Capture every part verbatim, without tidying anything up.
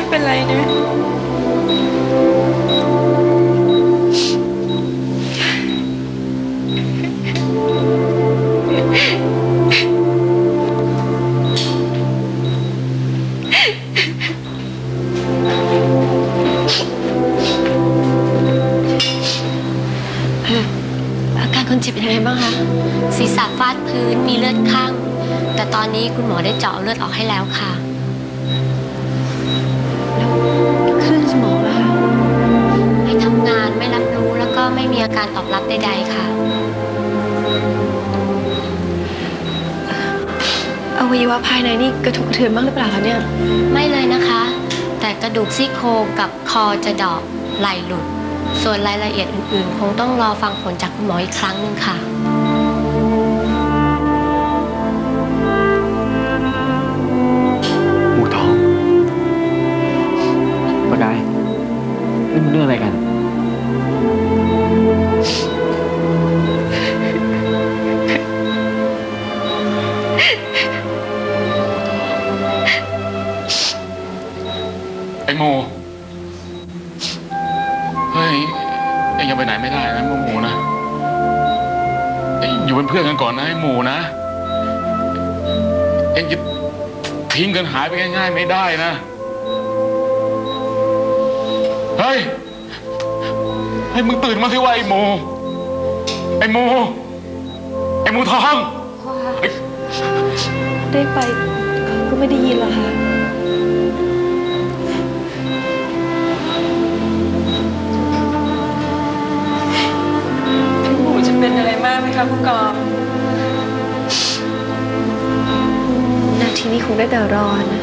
เป็นไรนะอาการคนเจ็บเป็นยังไงบ้างคะศีรษะฟาดพื้นมีเลือดข้างแต่ตอนนี้คุณหมอได้เจาะเลือดออกให้แล้วค่ะแล้วคลื่นสมองล่ะคะไม่ทำงานไม่รับรู้แล้วก็ไม่มีอาการตอบรับใดๆค่ะอวัยวะภายในนี่กระทบกระเทือนบ้างหรือเปล่าคะเนี่ยไม่เลยนะคะแต่กระดูกซี่โครงกับคอจะดอกไหล่หลุดส่วนรายละเอียดอื่นๆคงต้องรอฟังผลจากคุณหมออีกครั้งหนึ่งค่ะหมูทองประกายนี่มันเรื่องอะไรกันไอ้หมูเฮ้ยเอ็งยังไปไหนไม่ได้นะหมูนะเอ็งอยู่เป็นเพื่อนกันก่อนนะไอ้หมูนะเอ็งจะทิ้งกันหายไปง่ายๆไม่ได้นะเฮ้ยให้มึงตื่นมาสิว่าไอ้หมูไอ้หมูไอ้หมูทองได้ไปเขาก็ไม่ได้ยินหรอกค่ะพี่หมูจะเป็นอะไรมากไหมคะผู้กองนาทีนี้คงได้แต่รอนะ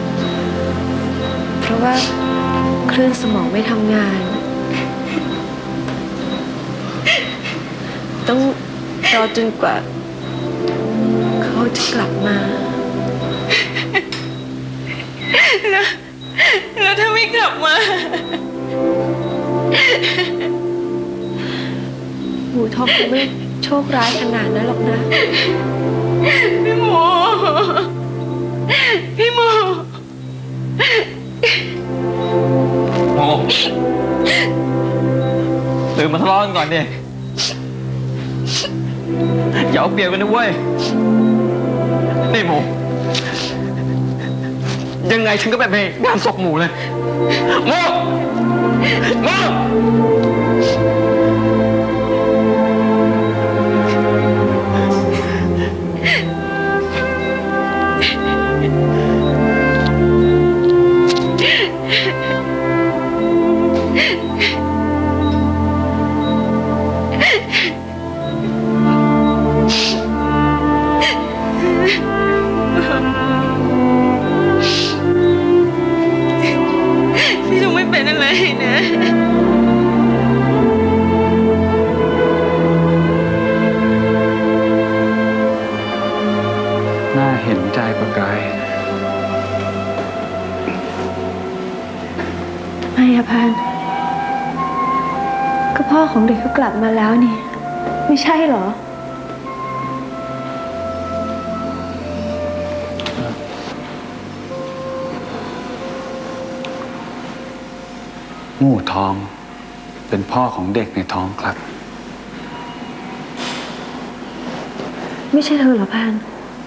เพราะว่าคลื่นสมองไม่ทำงานต้องรอจนกว่าเขาจะกลับมาแล้วแล้วถ้าไม่กลับมาหมูทองคงไม่โชคร้ายขนาดนั้นหรอกนะพี่หมูพี่หมูโอ้ตื่นมาทะเลาะกันก่อนดิอย่าเอาเปรียบกันนะเว้ยนี่หมูยังไงฉันก็ไปไปงานศพหมูเลยหมูหมูพี่ลุงไม่เป็นอะไรนะน่าเห็นใจประกายไม่อะพันก็พ่อของเด็กเขากลับมาแล้วนี่ไม่ใช่เหรอหมูทองเป็นพ่อของเด็กในท้องครับไม่ใช่เธอเหรอพัน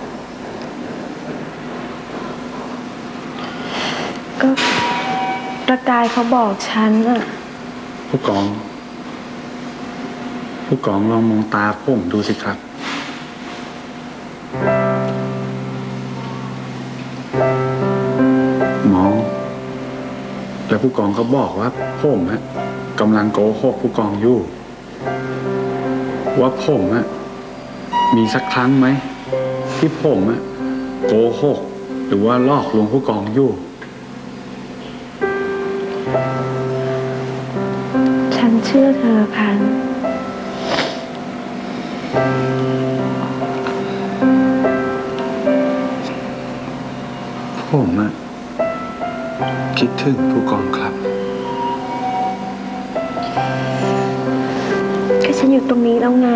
ก็ประกายเขาบอกฉันอะผู้กองผู้กองลองมองตาผมดูสิครับมองแล้วผู้กองก็บอกว่าผมฮะกำลังโกหกผู้กองอยู่ว่าผมฮะมีสักครั้งไหมที่ผมฮะโกหกหรือว่าลอกลวงผู้กองอยู่ฉันเชื่อเธอพันผมอะคิดถึงผู้กองครับก็ฉันอยู่ตรงนี้แล้วไง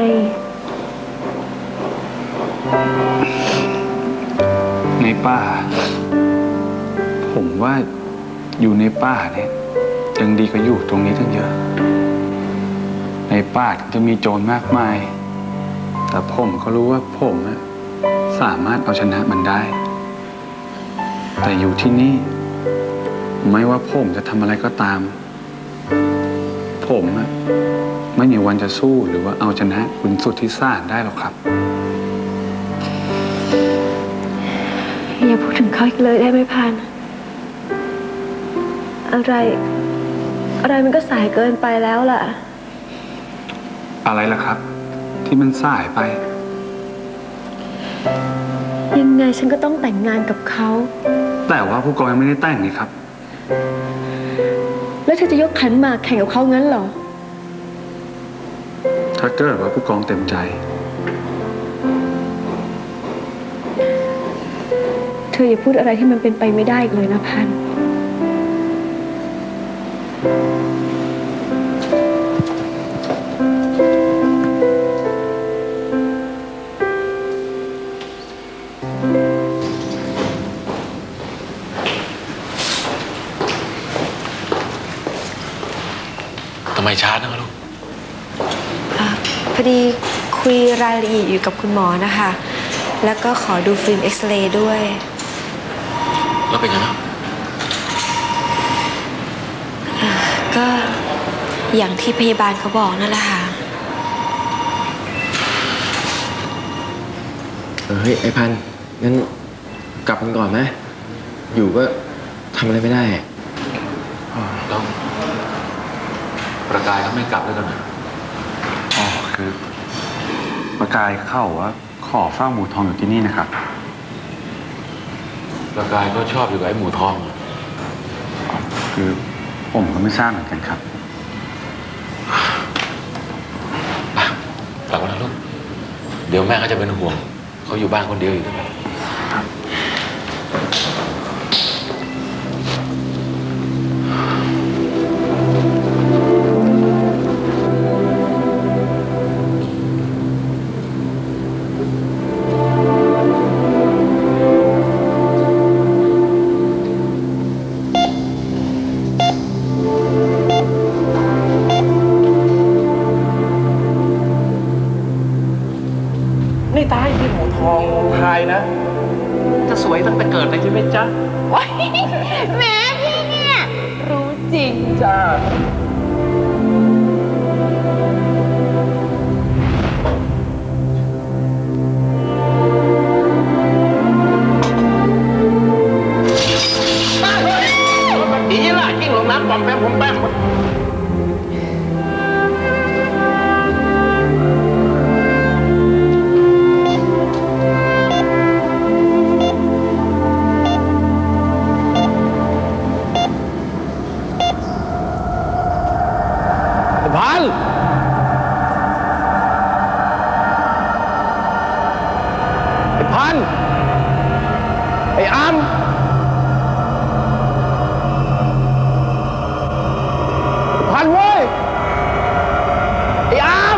ในป่าผมว่าอยู่ในป่าเนี่ยยังดีกว่าอยู่ตรงนี้ตั้งเยอะในป่าจะมีโจรมากมายแต่ผมก็รู้ว่าผมสามารถเอาชนะมันได้แต่อยู่ที่นี่ไม่ว่าผมจะทำอะไรก็ตามผมไม่มีวันจะสู้หรือว่าเอาชนะคุณสุทธิสารได้หรอกครับอย่าพูดถึงเขาอีกเลยได้ไหมพันอะไรอะไรมันก็สายเกินไปแล้วล่ะอะไรล่ะครับที่มันสายไปยังไงฉันก็ต้องแต่งงานกับเขาแต่ว่าผู้กองยังไม่ได้แต่งนี่ครับแล้วเธอจะยกขันหมากแข่งกับเขางั้นเหรอถ้าเกิดว่าผู้กองเต็มใจเธออย่าพูดอะไรที่มันเป็นไปไม่ได้อีกเลยนะพันทำไมช้านะลูกพอดีคุยรายละเอียดอยู่กับคุณหมอนะคะแล้วก็ขอดูฟิล์มเอ็กซเรย์ด้วยแล้วเป็นไงบ้างก็อย่างที่พยาบาลเขาบอกนั่นแหละค่ะเฮ้ยไอ้พันงั้นกลับกันก่อนไหมอยู่ก็ทำอะไรไม่ได้แล้วประกายเขาไม่กลับด้วยกันนะอ๋อคือประกายเข้าว่าขอเฝ้าหมูทองอยู่ที่นี่นะครับประกายก็ชอบอยู่กับไอ้หมูทองคือผมก็ไม่ทราบเหมือนกันครับกลับมาแล้วลูกเดี๋ยวแม่เขาจะเป็นห่วงเขาอยู่บ้านคนเดียวอยู่นี่ตายที่หมูทองพายนะจะสวยตั้งแต่เกิดเลยใช่ไหมจ๊ะว้ายแม่พี่เนี่ยรู้จริงจ้าดีล่ะกิ้งลงน้ำปอมแปมผมแปมพันไอ้พันไอ้อามพันเว้ยไอ้อาม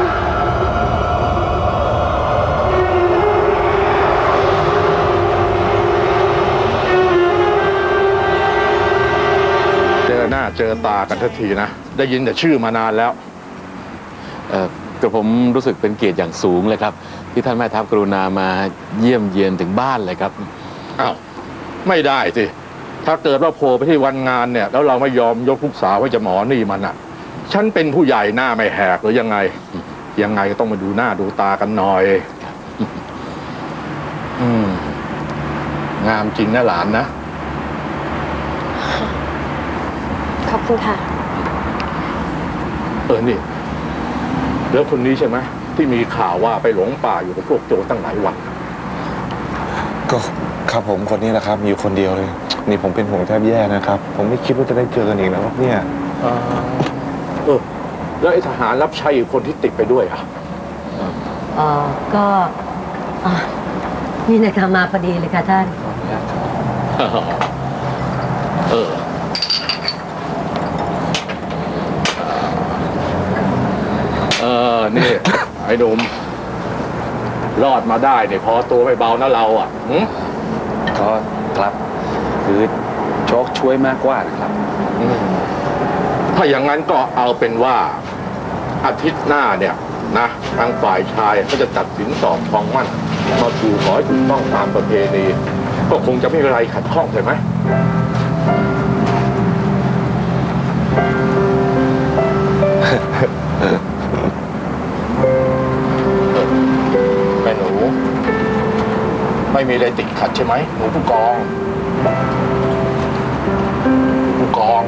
เจอหน้าเจอตากันทันทีนะได้ยินแต่ชื่อมานานแล้วเออกับผมรู้สึกเป็นเกียรติอย่างสูงเลยครับที่ท่านแม่ทัพกรุณามาเยี่ยมเยียนถึงบ้านเลยครับอ้าวไม่ได้สิถ้าเกิดว่าโผล่ไปที่วันงานเนี่ยแล้วเราไม่ยอมยกลูกสาวให้จะหมอนี่มันอ่ะฉันเป็นผู้ใหญ่หน้าไม่แหกหรือยังไงยังไงก็ต้องมาดูหน้าดูตากันหน่อยอืมงามจริงนะหลานนะขอบคุณค่ะเออนี่แล้วคนนี้ใช่ไหมที่มีข่าวว่าไปหลงป่าอยู่กับพวกโจรตั้งหลายวันก็ครับผมคนนี้แหละครับมีอยู่คนเดียวเลยนี่ผมเป็นห่วงแทบแย่นะครับผมไม่คิดว่าจะได้เจอกันอีกแล้วเนี่ยเออแล้วไอ้ทหารรับใช้อีกคนที่ติดไปด้วยอ่ะอ๋อก็นี่นะคะมาพอดีเลยค่ะท่านเออเออนี่ไอ้หนุ่มรอดมาได้เนี่ยพอตัวไม่เบานะเราอ่ะก็ครับคือโชคช่วยมากกว่านะครับอืมถ้าอย่างนั้นก็เอาเป็นว่าอาทิตย์หน้าเนี่ยนะทางฝ่ายชายก็จะตัดสินสอบทองมั่นมาสู่ขอให้ถูกต้องตามประเพณีก็คงจะไม่มีอะไรขัดข้องใช่ไหมแม่หนูไม่มีอะไรติดขัดใช่ไหมหนูผู้กองผู้กอง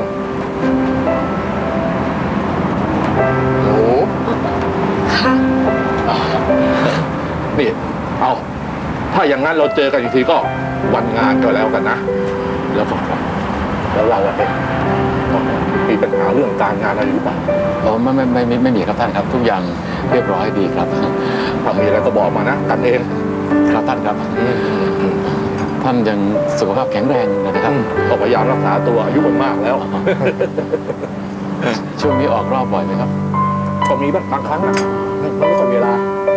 หนูค่ะนี่เอาถ้าอย่างนั้นเราเจอกันอีกทีก็วันงานก็แล้วกันนะแล้วก็แล้วเราเองมีปัญหาเรื่องการงานอะไรหรือเปล่าอ๋อไม่ไม่ไม่ไม่ไม่มีครับท่านครับ ทุกอย่างเรียบร้อยดีครับถ้ามีอะไรก็บอกมานะกันเองครับท่านครับอืมอืมท่านยังสุขภาพแข็งแรงเลยนะครับก็พยายามรักษาตัวอายุมันมากแล้วช่วงนี้ออกรอบบ่อยไหมครับก็มีบ้างบางครั้งนะมันไม่ค่อยมีเวลา